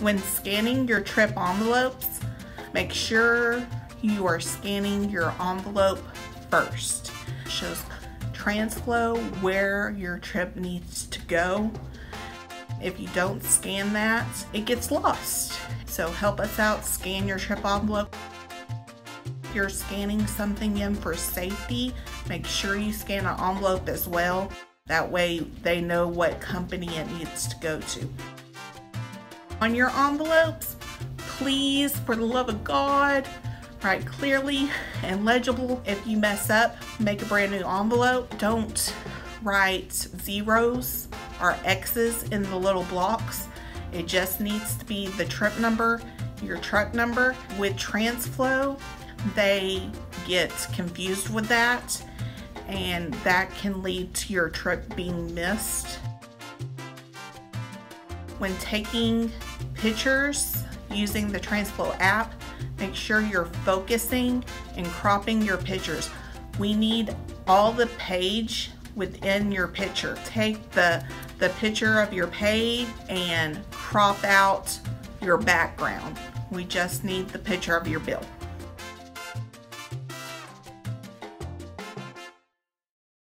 When scanning your trip envelopes, make sure you are scanning your envelope first. It shows Transflo where your trip needs to go. If you don't scan that, it gets lost. So help us out, scan your trip envelope. If you're scanning something in for safety, make sure you scan an envelope as well. That way they know what company it needs to go to. On your envelopes, please, for the love of God, write clearly and legible. If you mess up, make a brand new envelope. Don't write zeros or X's in the little blocks. It just needs to be the trip number, your truck number. With Transflo, they get confused with that, and that can lead to your trip being missed. When taking pictures using the Transflo app, make sure you're focusing and cropping your pictures. We need all the page within your picture. Take the picture of your page and crop out your background. We just need the picture of your bill.